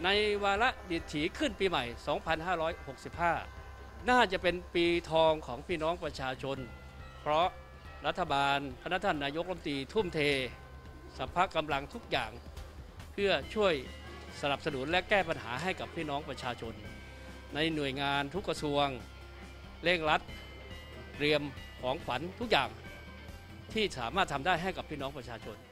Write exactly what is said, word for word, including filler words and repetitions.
ในวาระดิถีขึ้นปีใหม่ สองพันห้าร้อยหกสิบห้า น่าจะเป็นปีทองของพี่น้องประชาชนเพราะรัฐบาลพระท่านนายกรัฐมนตรีทุ่มเทสัพพะกำลังทุกอย่างเพื่อช่วยสนับสนุนและแก้ปัญหาให้กับพี่น้องประชาชนในหน่วยงานทุกกระทรวงเร่งรัดเตรียมของขวัญทุกอย่างที่สามารถทำได้ให้กับพี่น้องประชาชน